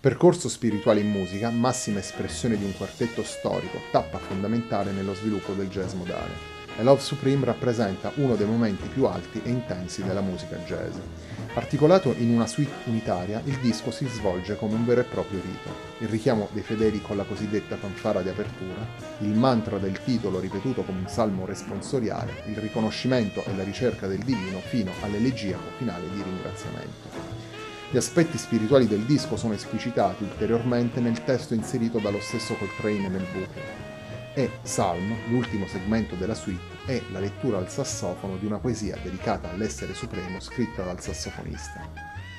Percorso spirituale in musica, massima espressione di un quartetto storico, tappa fondamentale nello sviluppo del jazz modale. A Love Supreme rappresenta uno dei momenti più alti e intensi della musica jazz. Articolato in una suite unitaria, il disco si svolge come un vero e proprio rito. Il richiamo dei fedeli con la cosiddetta fanfara di apertura, il mantra del titolo ripetuto come un salmo responsoriale, il riconoscimento e la ricerca del divino fino all'elegiaco finale di ringraziamento. Gli aspetti spirituali del disco sono esplicitati ulteriormente nel testo inserito dallo stesso Coltrane nel booklet. E Psalm, l'ultimo segmento della suite, è la lettura al sassofono di una poesia dedicata all'essere supremo scritta dal sassofonista.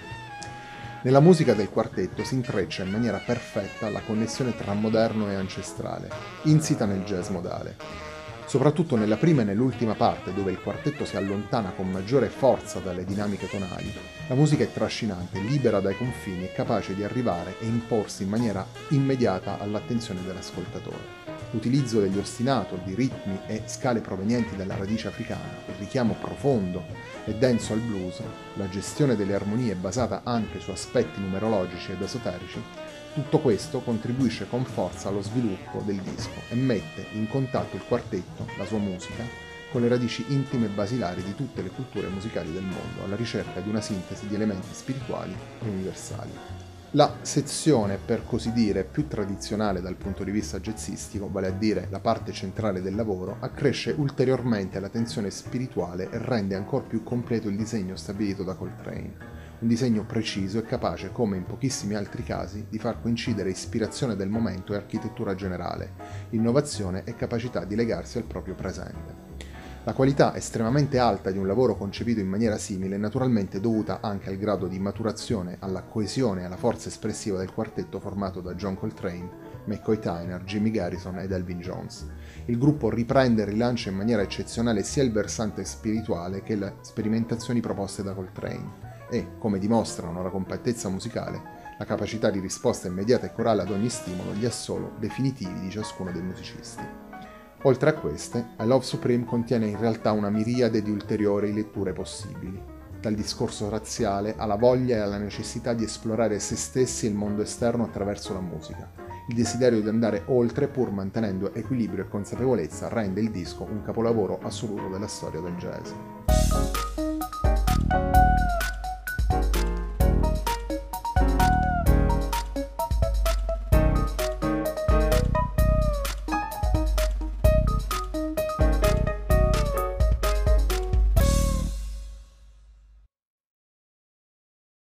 Nella musica del quartetto si intreccia in maniera perfetta la connessione tra moderno e ancestrale, insita nel jazz modale. Soprattutto nella prima e nell'ultima parte, dove il quartetto si allontana con maggiore forza dalle dinamiche tonali, la musica è trascinante, libera dai confini e capace di arrivare e imporsi in maniera immediata all'attenzione dell'ascoltatore. L'utilizzo degli ostinato, di ritmi e scale provenienti dalla radice africana, il richiamo profondo e denso al blues, la gestione delle armonie basata anche su aspetti numerologici ed esoterici, tutto questo contribuisce con forza allo sviluppo del disco e mette in contatto il quartetto, la sua musica, con le radici intime e basilari di tutte le culture musicali del mondo, alla ricerca di una sintesi di elementi spirituali e universali. La sezione, per così dire, più tradizionale dal punto di vista jazzistico, vale a dire la parte centrale del lavoro, accresce ulteriormente la tensione spirituale e rende ancora più completo il disegno stabilito da Coltrane. Un disegno preciso e capace, come in pochissimi altri casi, di far coincidere ispirazione del momento e architettura generale, innovazione e capacità di legarsi al proprio presente. La qualità estremamente alta di un lavoro concepito in maniera simile è naturalmente dovuta anche al grado di maturazione, alla coesione e alla forza espressiva del quartetto formato da John Coltrane, McCoy Tyner, Jimmy Garrison ed Elvin Jones. Il gruppo riprende e rilancia in maniera eccezionale sia il versante spirituale che le sperimentazioni proposte da Coltrane e, come dimostrano la compattezza musicale, la capacità di risposta immediata e corale ad ogni stimolo, gli assolo definitivi di ciascuno dei musicisti. Oltre a queste, I Love Supreme contiene in realtà una miriade di ulteriori letture possibili, dal discorso razziale alla voglia e alla necessità di esplorare se stessi e il mondo esterno attraverso la musica. Il desiderio di andare oltre pur mantenendo equilibrio e consapevolezza rende il disco un capolavoro assoluto della storia del jazz.